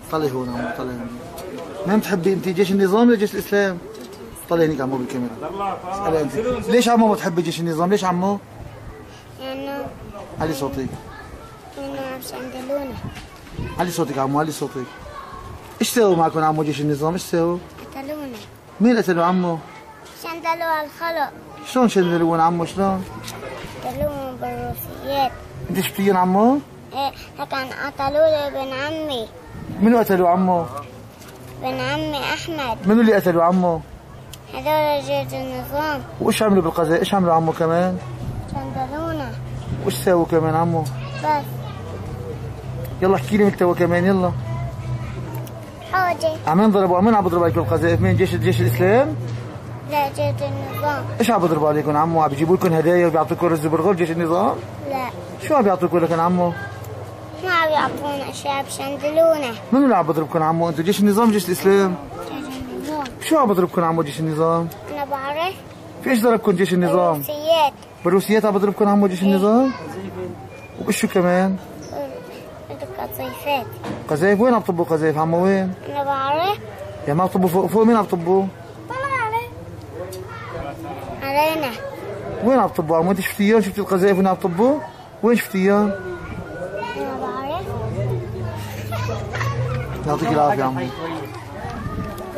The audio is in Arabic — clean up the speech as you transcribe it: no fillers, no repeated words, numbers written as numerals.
طلعي هون عمو، طلعي هون. ما بتحبي انت جيش النظام ولا جيش الاسلام؟ طلعي هنيك عمو بالكاميرا. اسألي انت. ليش عمو ما بتحبي جيش النظام؟ ليش عمو؟ لأنه علي صوتك. لأنه مش عندلونا. علي صوتك عمو، علي صوتك. ايش سووا معكم عمو جيش النظام؟ ايش سووا؟ قتلونا. مين قتلوا عمو؟ شندلوا على الخلق. شلون شندلون عمو شلون؟ قتلوهم بالروسيات. انت شفتيهم عمو؟ ايه لكن قتلوا لي ابن عمي. منو قتلوا عمو؟ ابن عمي أحمد. منو اللي قتلوا عمو؟ هذول جيش النظام. وايش عملوا بالقذائف؟ ايش عملوا عمو كمان؟ شندلونا. وايش سووا كمان عمو؟ بس. يلا احكي لي انت كمان يلا. حوجي. عمين ضربوا، عمين عم بيضربوا عليكم القذائف؟ مين؟ جيش الاسلام؟ لا جيش النظام. ايش عم بيضربوا عليكم عمو؟ عم بيجيبوا لكم هدايا وبيعطوكم رز برغل جيش النظام؟ لا. شو عم بيعطوكم لكم عمو؟ ما عم يعطونا اشياء بشندلونا. منو اللي عم بيضربكم عمو؟ انتوا جيش النظام جيش الاسلام؟ جيش النظام. شو عم بيضربكم عمو جيش النظام؟ أنا بعرف. في ايش ضربكم جيش النظام؟ روسيات. بالروسيات عم بيضربكم عمو جيش النظام؟ وايش شو كمان؟ قصيفات. قذايف؟ وين عم تطبوا قذايف عمو وين؟ أنا بعرف. يعني ما عم تطبوا فوق مين عم تطبوا؟ علينا. وين عم تطبوا عمو؟ انت شفتيهم؟ شفتي القذايف وين عم تطبوا؟ وين شفتيهم؟ أنا بعرف. يعطيك العافية عمو.